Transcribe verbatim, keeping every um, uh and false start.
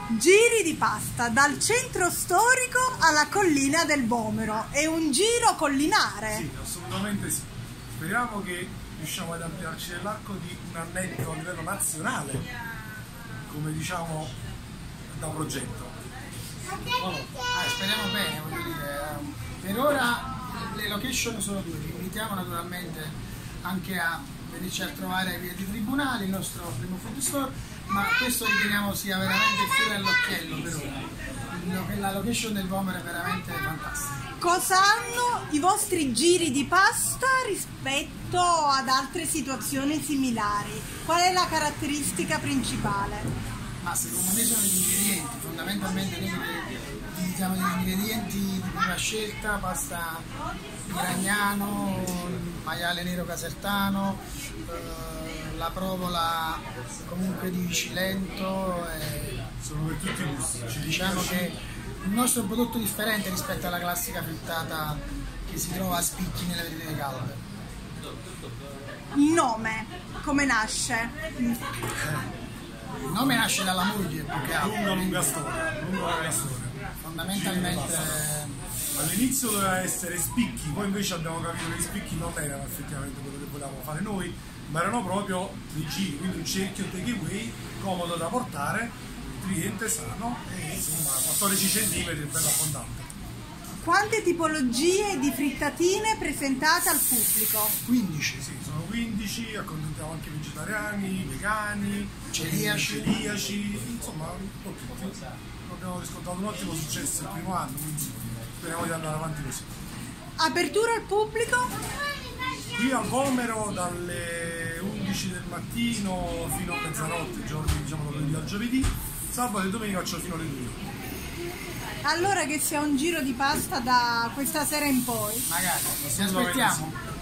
Giri di pasta dal centro storico alla collina del Vomero. È un giro collinare? Sì, assolutamente sì. Speriamo che riusciamo ad ampliarci nell'arco di un annetto a livello nazionale, come diciamo da progetto. Ah, speriamo bene, voglio dire. Per ora le location sono due, vi invitiamo naturalmente anche a venirci a trovare a Via di Tribunali, il nostro primo food store, ma questo riteniamo sia veramente il fiore all'occhiello per ora. La location del Vomero è veramente fantastica. Cosa hanno i vostri giri di pasta rispetto ad altre situazioni similari? Qual è la caratteristica principale? Ma secondo me sono gli ingredienti, fondamentalmente noi utilizziamo degli ingredienti di prima scelta, pasta di Gragnano, maiale nero casertano, eh, la provola comunque di Cilento. E sono per tutti i gusti. diciamo che il nostro è un prodotto differente rispetto alla classica frittata che si trova a spicchi nelle vetrine calde. Il nome, come nasce? Il nome nasce dalla moglie, più che altro. Lunga, lunga storia, lunga, lunga storia. Fondamentalmente all'inizio doveva essere spicchi, poi invece abbiamo capito che gli spicchi non erano effettivamente quello che volevamo fare noi, ma erano proprio dei giri, quindi un cerchio takeaway comodo da portare, cliente sano e insomma quattordici centimetri, bello abbondante. Quante tipologie di frittatine presentate al pubblico? quindici. Sì, sono quindici, accontentiamo anche vegetariani, vegani, Celiaci. celiaci, insomma un po' tutti. Abbiamo riscontrato un ottimo successo il primo anno, quindi speriamo di andare avanti così. Apertura al pubblico? Qui al Vomero dalle undici del mattino fino a mezzanotte, giorni diciamo da lunedì al giovedì, sabato e domenica faccio fino alle due. Allora che sia un giro di pasta da questa sera in poi. Magari, ci aspettiamo.